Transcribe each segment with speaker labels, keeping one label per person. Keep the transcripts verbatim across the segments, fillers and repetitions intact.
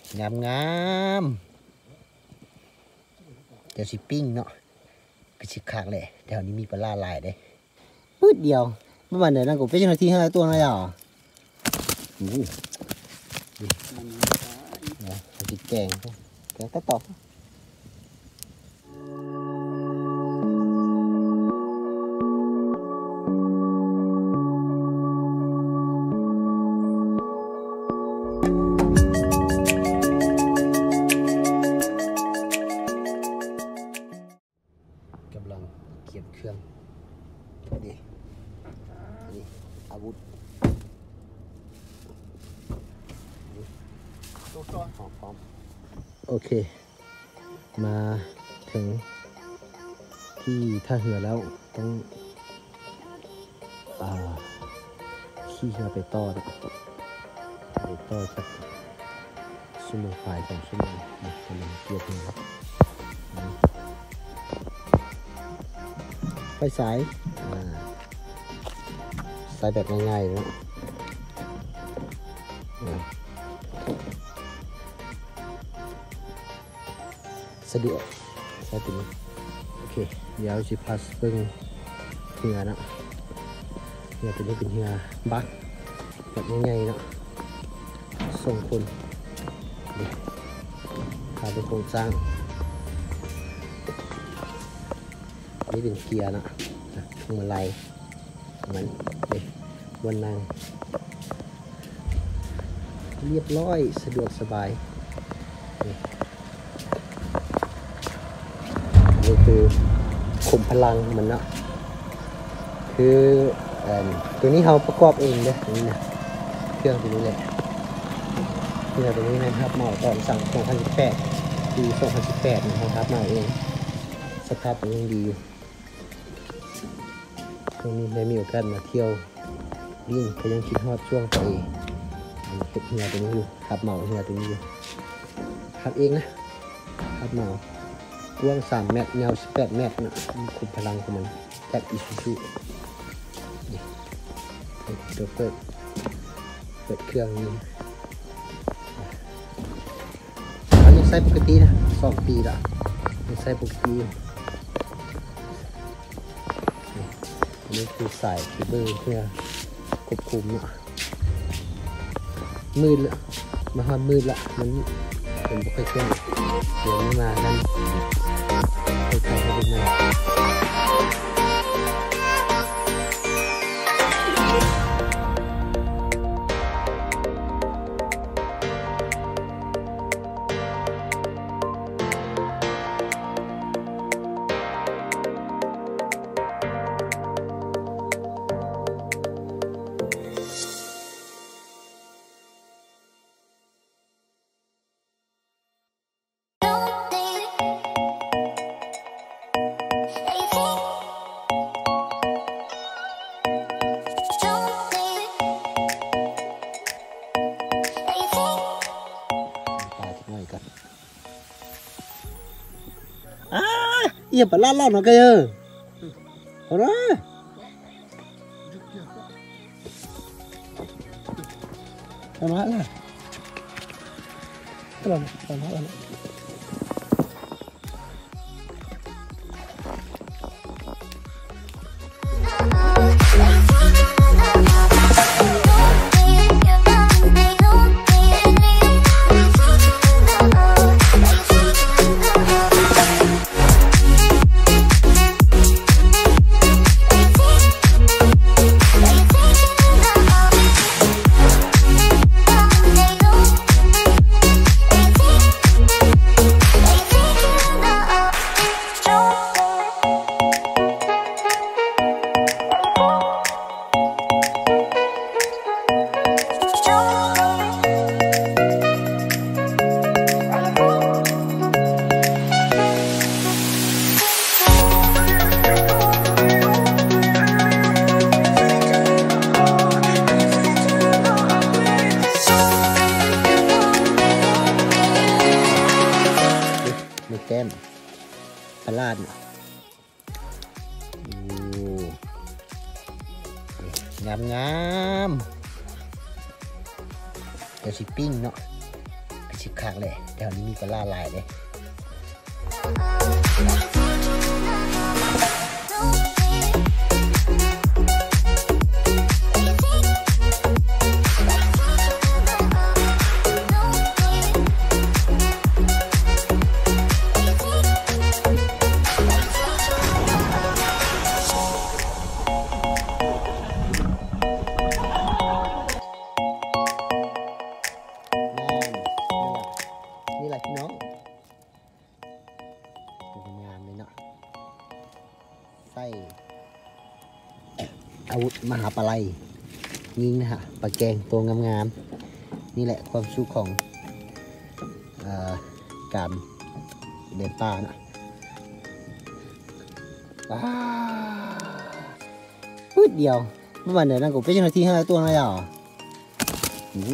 Speaker 1: งามงามเดี๋ยวสิปิ้งเนาะกระชิบขากเลยแถวนี้มีปลาลายได้ปื๊ดเดียวเมื่อวันเดี๋ยวนั่งกูไปเจ้าหน้าที่ให้ตัวน้อยอ่ะโอ้โหเนี่ยกินแกงแกงตะตอกเก็บเครื่องนี่นี่อาวุธพร้อมโอเคมาถึงที่ท่าเรือแล้วต้องอ่าขี่เรือไปต่อนะไปต่อจากชั่วโมงฝ่ายสองชั่วโมงนี่กำลังเกี่ยวครับไปสายสายแบบง่ายๆนะสะดวกใช่ตัวนี้โอเคเดี๋ยวจิพัสเพิ่งเหือนะเหือตัวนี้เป็นเหือบักแบบง่ายๆนะส่งคนพาไปโครงสร้างนี่เป็นเกียร์นะเหมือนไรเหมือนเด็กบนนางเรียบร้อยสะดวกสบายนี่คือขุมพลังมันนะคือตัวนี้เราประกอบเองเลยนี่นะเครื่องตัวนี้เลยเครื่องตัวนี้นะครับเหมาตอนสั่งสองพันสิบแปดปีสองพันสิบแปดนะครับมาเองสภาพยังดีอยู่ตรงนี้ได้มีโอกาสมาเที่ยววิ่งก็ยังคิดฮอดช่วงไปเก็บเหือตัวนี้อยู่ขับเหมาเหือตัวนี้อยู่ขับเองนะขับเหมากว้างสามเมตรยาวสิบแปดเมตรนะคุมพลังของมันจากอิซูซุนี่เดี๋ยวเปิดเปิดเครื่องนี้อันนี้ใช้ปกตินะสองปีละยังใช้ปกตินี่คือสายเคเบิลเพื่อควบคุมเนาะมืดละมาฮอดมืดละมันเป็นบุคคลเช่นเดี๋ยวนี้มานั่นไปถ่ายให้ดูหน่อยiya pelan-pelan oke ya. Ora. Sama lah. Pelan, pelan-pelan.แก้มปลาดงามงามเดี๋ยวสิปิ้งเนาะชิบคักเลยแถวนี้มีปลาหลายเลยอาวุธมหาปลายยิงนะฮะปลาแกงตัวงามๆนี่แหละความสุขของอการเดินป่านะว้าพูดเดียวเมื่อวานเดี๋ยวนั่งกูไปเจ้าหน้าที่ให้ตัวอะไรอ่ะอู้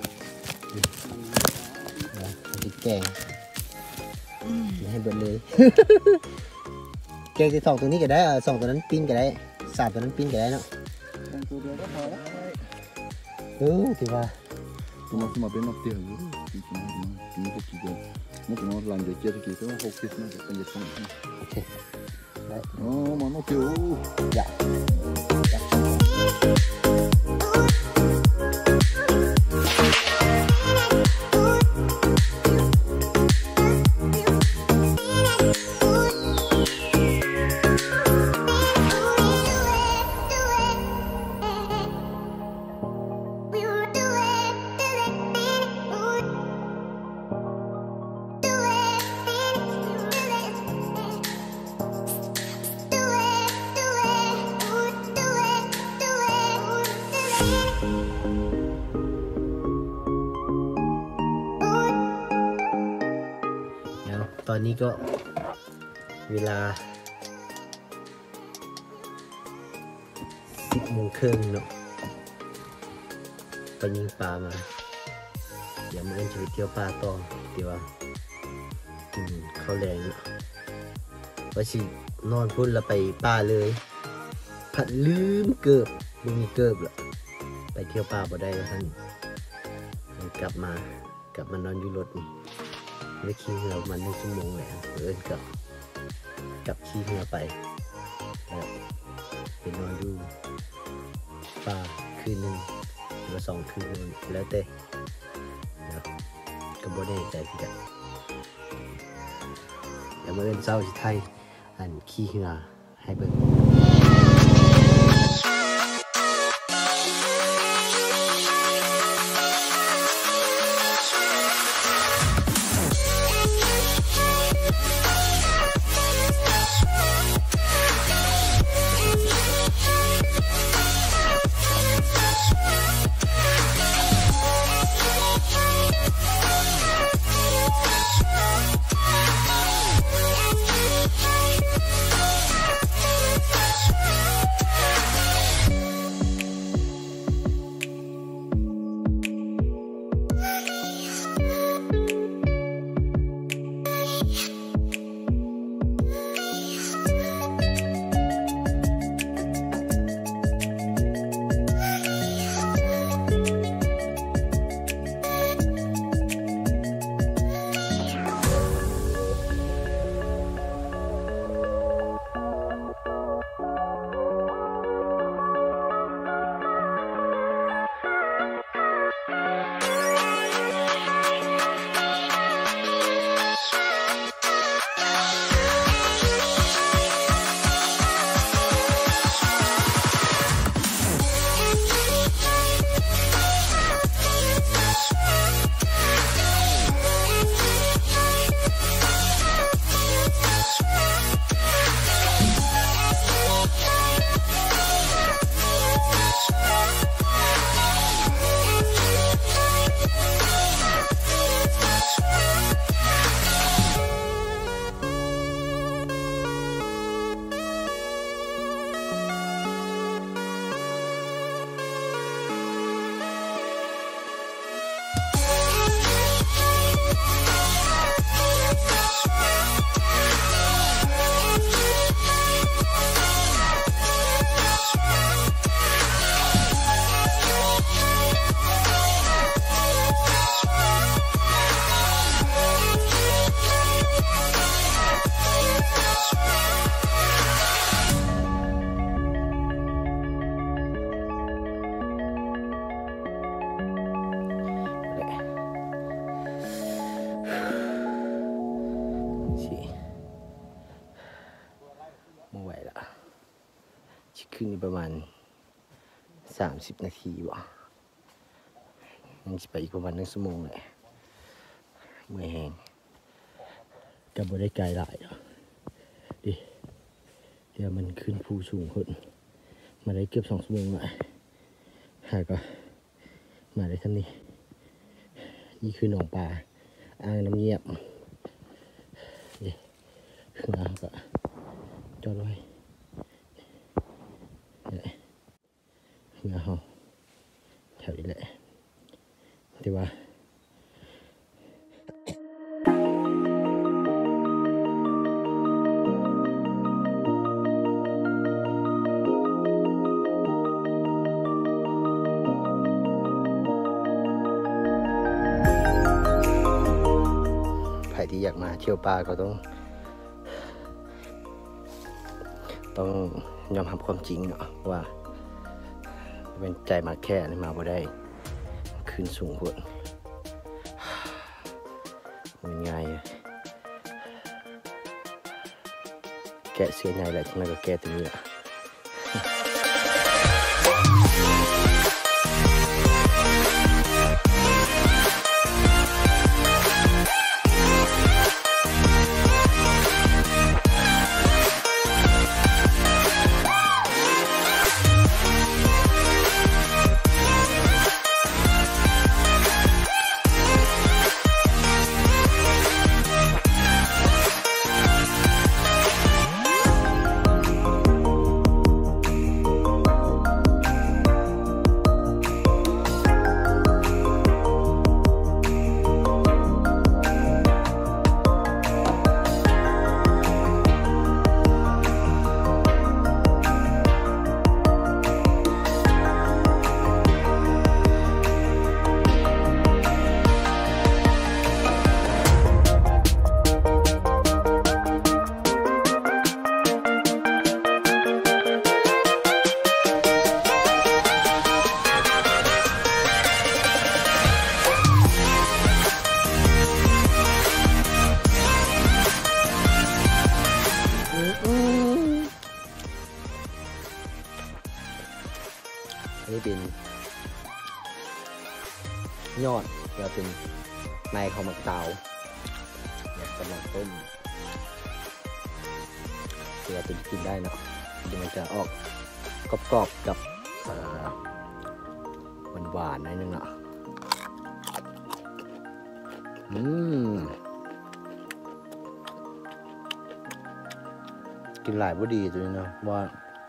Speaker 1: หูแกงให้เบิดเลยแกงที่สองตัวนี้ก็ได้สองตัวนั้นปิ้งก็ได้สามตัวนั้นปิ้งก็ได้เนาะตัวเดียวก็พอแล้วเออถือว่าตัวมันมาเป็นนกเตี้ยอยู่ที่มันมันมันก็กี่เดือนมันก็นอนหลังเดี๋ยวเจ็ดกี่ตัวหกสิบน่าจะเป็นเจ็ดสองโอเคได้โอ้มันนกเตี้ยอย่าตอนนี้ก็เวลาสิบโมงครึ่งเนาะไปยิงปลามาเดี๋ยวมาเล่นชีวิตเที่ยวปลาต่อเดี๋ยวว่าเขาแรงเนาะว่าสินอนพุ่นแล้วไปปลาเลยผัดลืมเกือบไม่มีเกือบหรอกไปเที่ยวปลาบ่ได้ท่านกลับมากลับมานอนอยู่รถนี่ไม่ขี่เรือมันหนึ่งชั่วโมงแล้วเอิญกับกับขี่เรือไปแล้วไปนอนดูป่าคืนหนึ่งหรือสองคืนนึงแล้วแต่แล้วก็บ่แน่ใจพี่กันเดี๋ยวมาเอิญเศร้าที่ไทยอันขี่เรือให้เบิ่งขึ้นประมาณสามสิบนาทีวะยังจะไปอีกประมาณหนึ่งชั่วโมงเลยเมื่อยแห้งก็บ่ได้ไกลหลายดิเดี๋ยวมันขึ้นภูสูงขึ้นมาได้เกือบสองชั่วโมงเลยหาก็มาได้ท่านี้นี่คือหนองปลาอ่างน้ำเงียบนี่มาก็จอดไว้นี่เงาแถวนี้แหละแต่ว่าใครที่อยากมาเที่ยวป่าก็ต้องต้องยอมรับความจริงเนาะว่าเป็นใจมาแค่นี่มาบ่ได้ขึ้นสูงกว่ามันง่ายแกะเสื้อในแหละที่นั่นก็แกะตรงนี้แหละนี่เป็นยอดแล้วเป็นในของมะเตาเนี่ยกำลังต้มเพื่อเป็นกินได้เนาะเดี๋ยวมันจะออกกรอบๆกับหวานๆนิดนึงเนาะอืมกินหลายบ่ดีตัวนี้เนาะว่า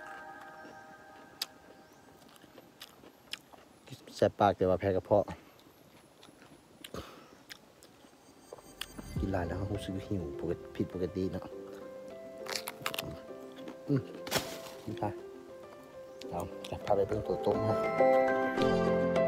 Speaker 1: แสบปากแต่ว่าแพ้กระเพาะกินหลายแล้วรู้สึกหิวผิดปกติเนาะอืมนี่ค่ะเอาจะพาไปเพิ่งตัวต้มครับ